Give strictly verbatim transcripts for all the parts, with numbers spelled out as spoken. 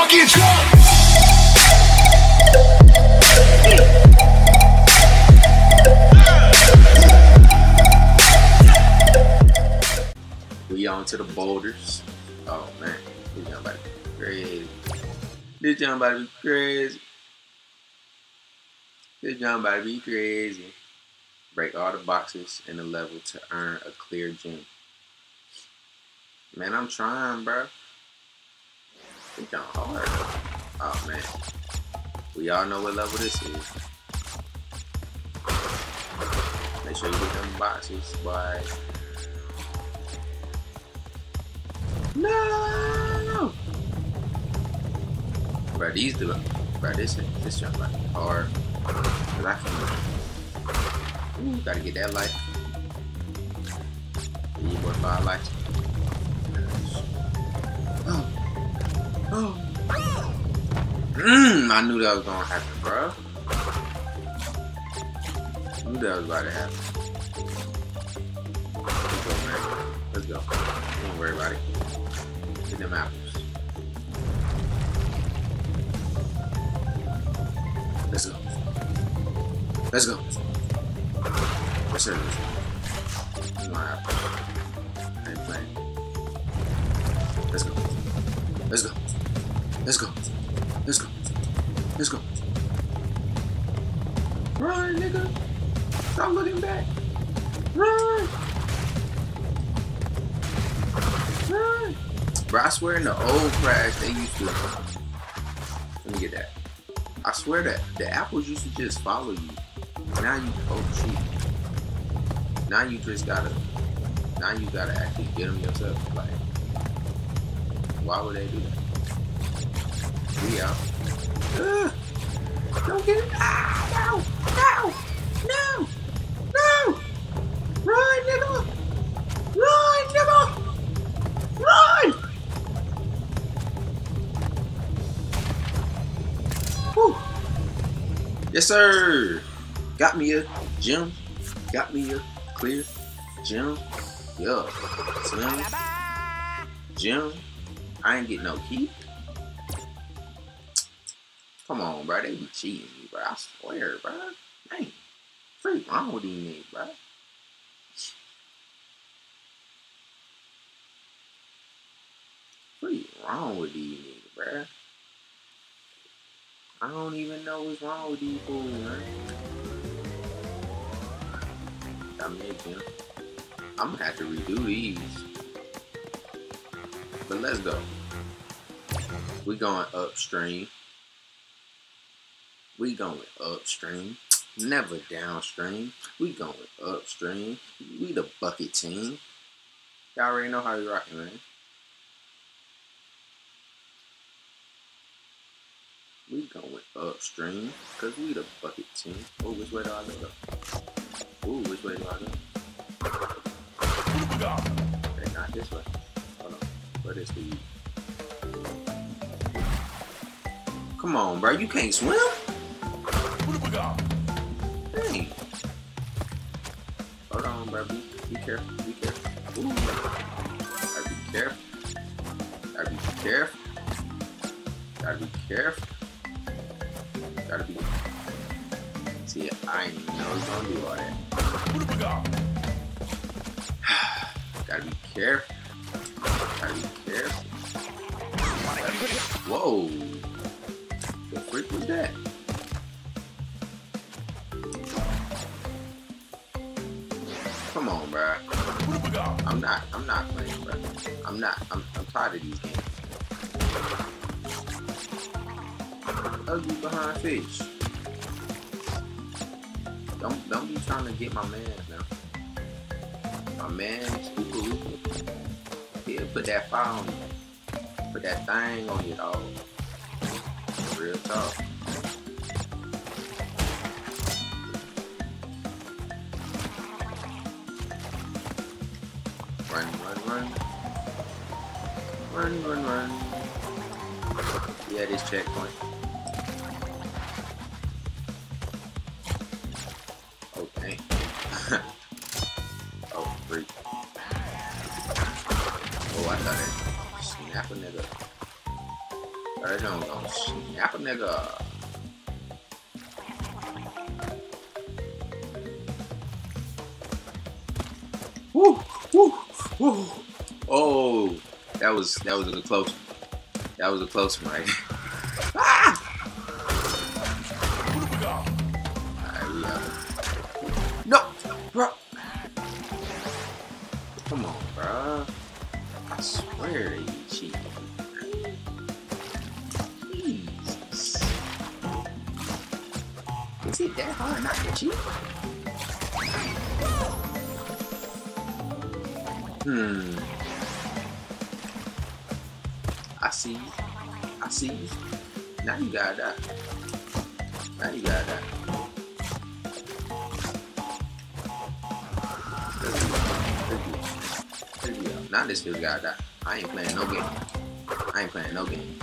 fucking drunk. We on to the boulders. Oh man, this young about to be crazy. This young about to be crazy. This young about to be crazy. Break all the boxes in the level to earn a clear gem. Man, I'm trying, bro. It's done hard. Oh man, we all know what level this is. Make sure you get them boxes, boy. No, bro. These do it, bro. This this jump like hard. Cause I can. Ooh, gotta get that life. Need more five lives. Oh, oh. Mmm. I knew that was gonna happen, bro. I knew that was about to happen. Let's go, man. Let's go. Don't worry about it. Get them apples. Let's go. Let's go. Yes, sir. This is my apple. I ain't playing. Let's go. Let's go. Let's go. Let's go. Let's go. Run, nigga. Stop looking back. Run. Run. Bro, I swear in the old Crash, they used to. Let me get that. I swear that the apples used to just follow you. Now you, oh shoot. Now you just gotta, now you gotta actually get them yourself. Like, why would they do that? We out. Ugh. Don't get it. Ah, no, no, no, no. Run, nigga. Run, nigga. Run. Whew. Yes, sir. Got me a gem. Got me a clear gem. Yeah. Slim. Gem. I ain't getting no key. Come on, bro. They be cheating me, bro. I swear, bro. Man, what's wrong with these niggas, bro? What's wrong with these niggas, bro? I don't even know what's wrong with these fools, man. I mean, you. I'm gonna have to redo these. But let's go. We going upstream. We going upstream. Never downstream. We going upstream. We the bucket team. Y'all already know how we rocking, man. We going upstream. Cause we the bucket team. Oh, which way do I go? Ooh, which way do I go? Okay, not this way. Hold on. Where this lead? Come on, bro. You can't swim? Hey. Hold on, bro. Be, be careful. Be careful. Ooh. Gotta be careful. Gotta be careful. Gotta be careful. Gotta be. See, I know he's gonna do all that. Gotta be careful. Gotta be careful. Whoa. The freak was that? Come on, bro. I'm not. I'm not playing, bro. I'm not. I'm. I'm tired of these games. Ugly behind fish. Don't. Don't be trying to get my man now. My man, Spookaloo. He'll put that fire on you. Put that thing on you, dog. Real talk. Run, run, run. Run, run, run. Yeah, this checkpoint. Oh, dang. Oh, freak. Oh, I thought it snap a nigga. That don't go snap a nigga. Woo, woo, woo. Oh, that was that was a close one. That was a close one, right? Ah! Alright, we out. No, bro. Come on, bro. I swear they cheating. Jesus. Is it that hard not to cheat? Hmm. I see you. I see you. Now you gotta die. Now you gotta die. Now this dude gotta die. I ain't playing no game. I ain't playing no games.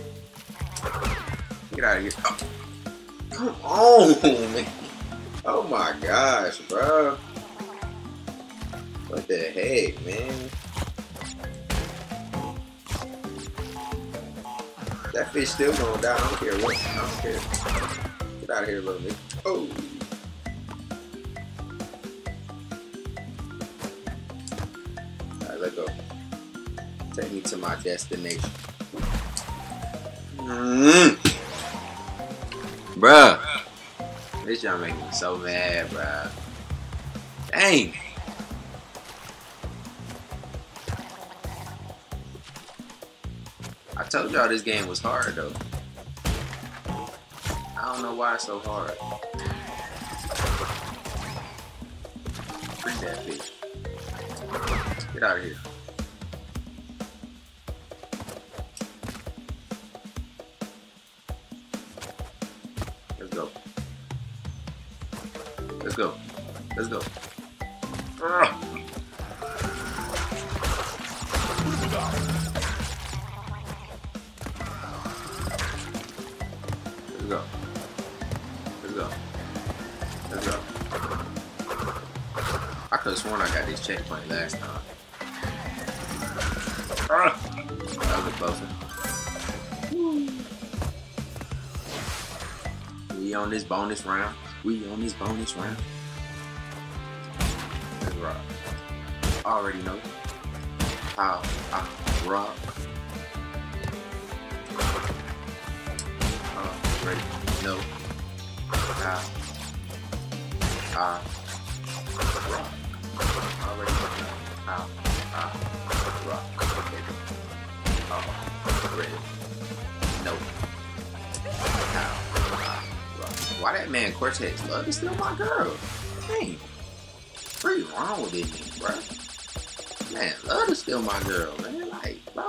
Get out of here. Oh. Come on, man. Oh my gosh, bro. What the heck, man? That fish still gonna die. I don't care what. I don't care. Get out of here, little nigga. Oh. Alright, let go. Take me to my destination. Mm. Bruh. This y'all making me so mad, bruh. Dang. I told y'all this game was hard though. I don't know why it's so hard. Free that bitch. Get out of here. Let's go. Let's go. Let's go. Ugh. Let's go. Let's go. Let's go. I could have sworn I got this checkpoint last time. Ah, that was a close one. We on this bonus round. We on this bonus round. Let's rock. I already know how I rock. Already know how I rock. Already know how I rock. Already know how I rock. Why that man Cortez Love is still my girl? Dang. Pretty wrong with this nigga, bro. Man, Love is still my girl, man. Like, bro.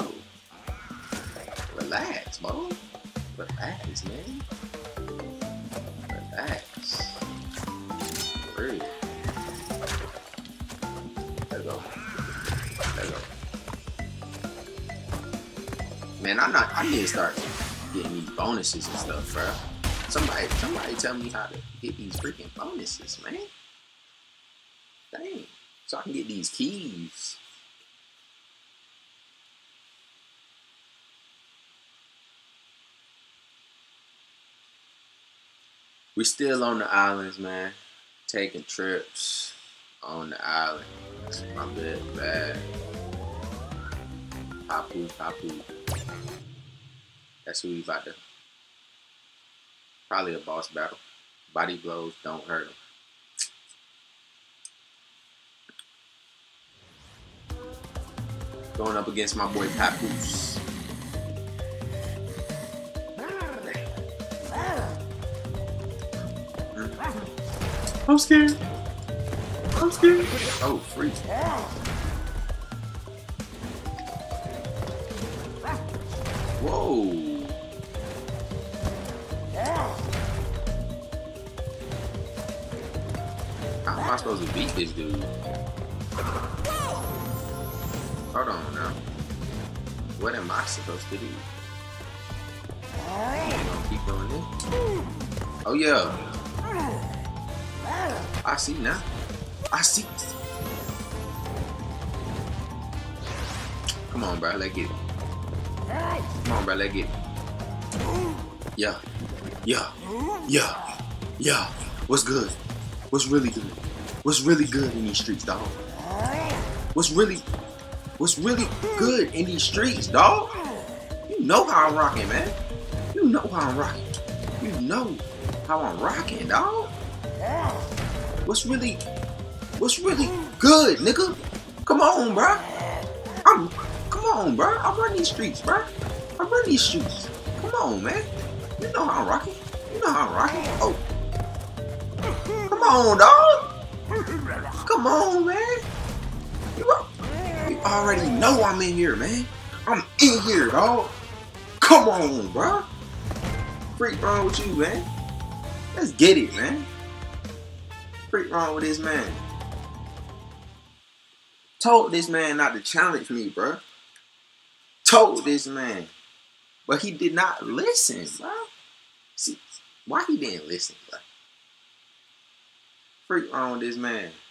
Relax, bro. Relax, man. Relax. Really. Let's go. Let's go. Man, I'm not. I need to start getting these bonuses and stuff, bro. Somebody, somebody tell me how to get these freaking bonuses, man. Dang. So I can get these keys. We still on the islands, man. Taking trips on the island. My bad, bad. Papu, Papu. That's who we about to. Probably a boss battle. Body blows don't hurt him. Going up against my boy Papoose. I'm scared. I'm scared. Oh, free. Whoa. How am I supposed to beat this dude? Hold on now. What am I supposed to do? I'm gonna keep doing this. Oh yeah. I see now. I see. Come on, bro. Let's get it. Come on, bro. Let's get it. Yeah, yeah, yeah, yeah. What's good? What's really good? What's really good in these streets, dog? What's really, what's really good in these streets, dog? You know how I'm rocking, man. You know how I'm rocking. You know how I'm rocking, dog. What's really, what's really good, nigga? Come on, bro. I'm, come on, bro. I run these streets, bro. I run these streets. Come on, man. You know how I'm rocking. You know how I'm rocking. Oh. Come on, dog. Come on, man. You, you already know I'm in here, man. I'm in here, dog. Come on, bro. Freak wrong with you, man. Let's get it, man. Freak wrong with this man. Told this man not to challenge me, bro. Told this man. But he did not listen, bro. See, why he didn't listen, bro? Freak wrong with this man.